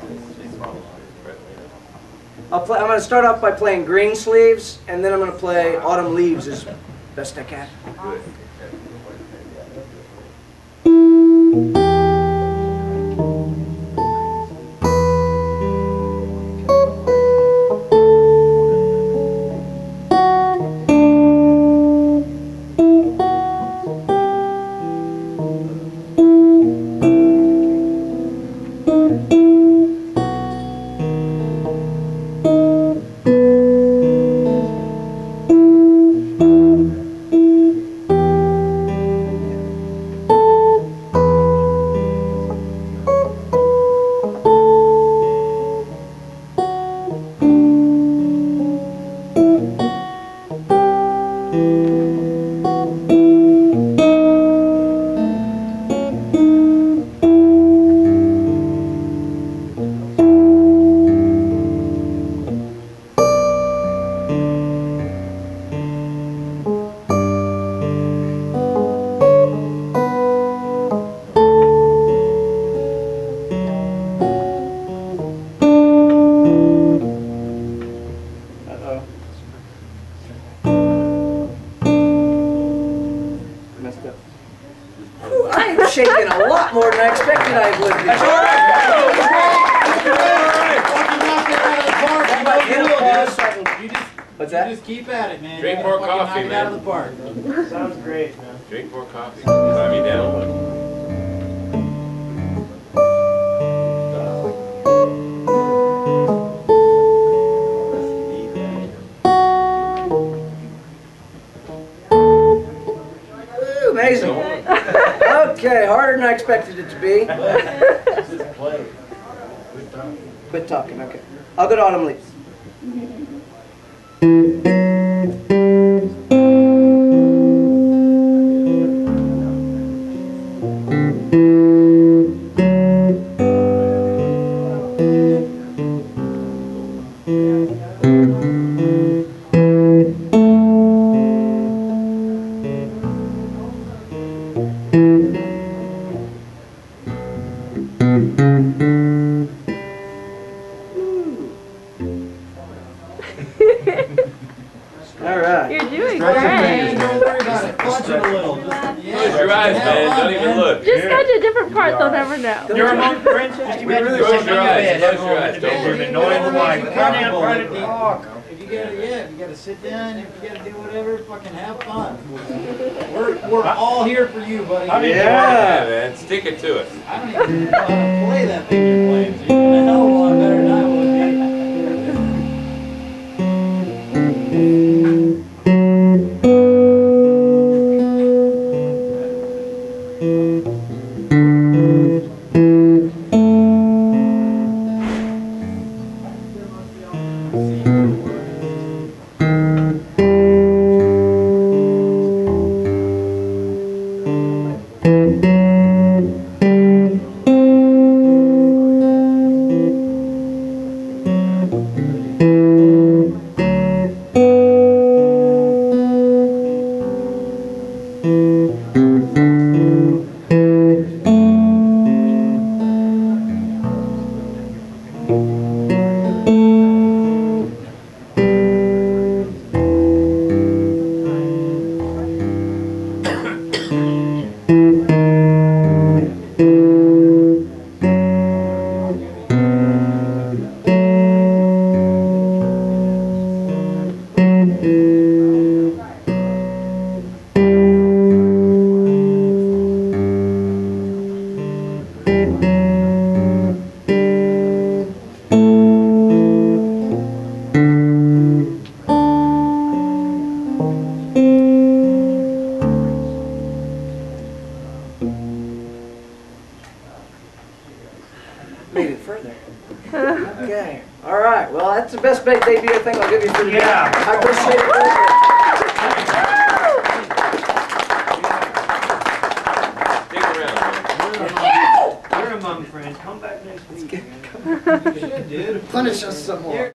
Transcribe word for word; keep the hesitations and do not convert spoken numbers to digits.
I'll play, I'm going to start off by playing Green Sleeves, and then I'm going to play Autumn Leaves as best I can. Good. Shaking a lot more than I expected I would be. That's all right. You just, What's that? You just keep at it, man. Drink more coffee, knock it man. out of the park. Sounds great, man. Drink more coffee. Calm me down. Woo, amazing. Okay, harder than I expected it to be. Quit talking, okay. I'll go to Autumn Leaves. All right. You're doing Don't great. worry about it. Watch it a little. Just, yeah, Close your eyes, man. Don't even look. Just go to a different part, they'll never know. You're among friends. Just imagine Close sitting your on your eyes. bed. Close your eyes. Don't You're look. annoying the wife. Come down, try to If talk. you gotta, yeah, if you gotta sit down, if you gotta do whatever, fucking have fun. We're, we're all here for you, buddy. I mean, Yeah, man. Stick it to us. I don't even know how to play that thing you're playing, so you're doing a hell of a lot better than I would be. Made it further. Okay. All right. Well, that's the best bait debut thing I'll give you for today. Yeah. I appreciate it. Stick around, man. You're among friends. Come back next week. Shit, dude. Punish us some more.